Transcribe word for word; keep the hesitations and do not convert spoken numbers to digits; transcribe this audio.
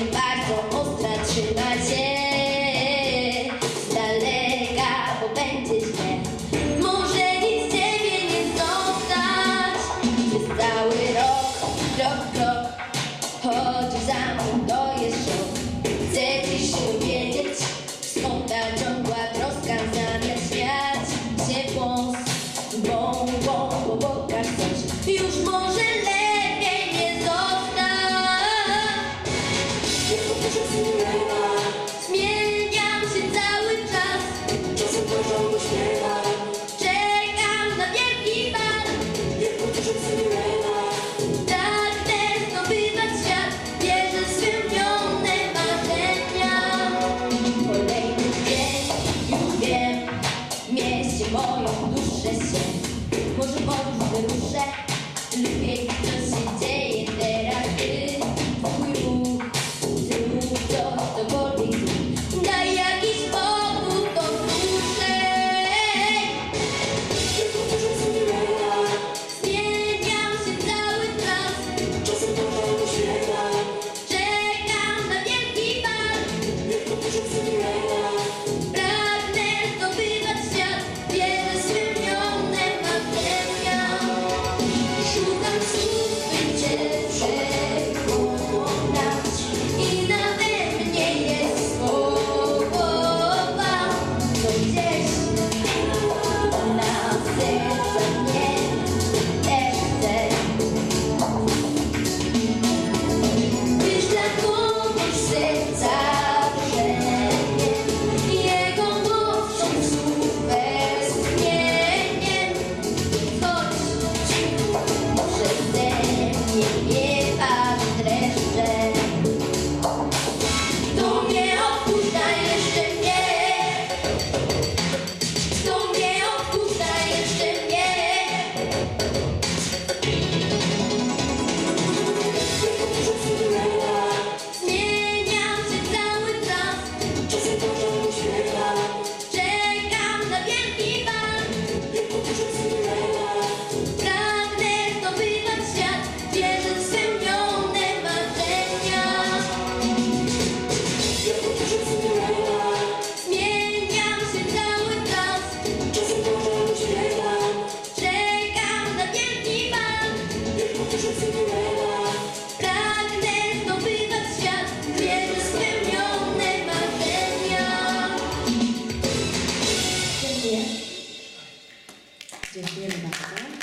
bardzo ostra, trzymaj się z daleka, bo będzie źle. Może nic z ciebie nie zostać przez cały rok, krok, krok. Chodź za mną, to jest szok. Chcę dziś dowiedzieć, skąd ta ciągła troska, zamiast śmiać się włos. Bą, bą, bo pokaż coś, już może lepiej nie zostać. Zmieniam się cały czas, Czasem porządku śpiewa, czekam na wielki bal. niech powtórzy Cinderella. Pragnę zdobywać świat, wierzę w spełnione marzenia. Kolejny dzień, już wiem, mieści moją duszę się. Może podróż wyruszę, lubię co się dzieje teraz. Ty, twój ruch, zrób coś, cokolwiek zrób. Daj jakiś powód, to słyszę. Niech powtórzy Cinderella, Zmieniam się cały czas, czasem porządku śpiewa, czekam na wielki bal. niech powtórzy Cinderella. Pragnę zdobywać świat, wierzę w spełnione marzenia. Szukam słów, by cię przekonać i nawet nie jest słowa, to gdzieś na sercu mnie też chce. Byś dla kogoś serca brzegiem, jego mocą słów westchnieniem. Chodź, przeze mnie nie patrz dreszcze. To nie odpuszczaj jeszcze mnie, to nie odpuszczaj jeszcze mnie. Niech powtórzy Cinderella, Zmieniam się cały czas, czasem porządku śpiewa, czekam na wielki bal. niech powtórzy Cinderella. Pragnę zdobywać świat, wierzę w spełnione marzenia. Niech powtórzy Cinderella, Zmieniam się cały czas, czasem porządku śpiewa, czekam na wielki bal. niech powtórzy Cinderella. Pragnę zdobywać świat, wierzę w spełnione marzenia. Dziękuję. Dziękujemy bardzo.